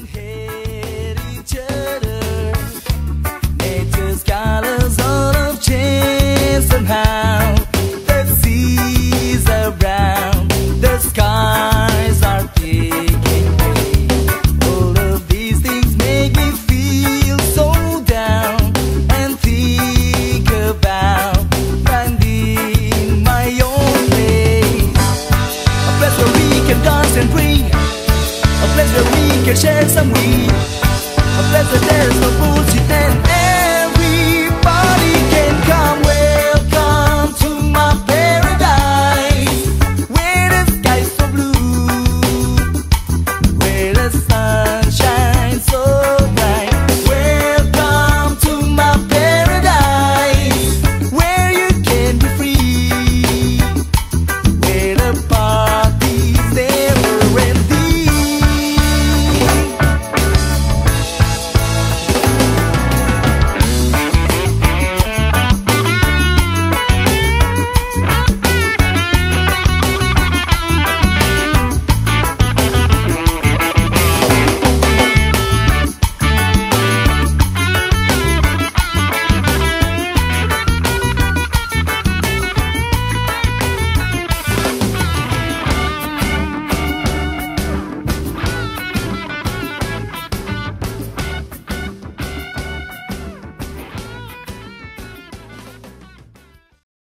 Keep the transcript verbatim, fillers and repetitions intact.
hate each other. Nature's colors all have changed somehow. The seas are brown, the skies are pink and gray. All of these things make me feel so down and think about finding my own place. A place where we can dance and breathe, a place where we can share some weed, a place where there's no food.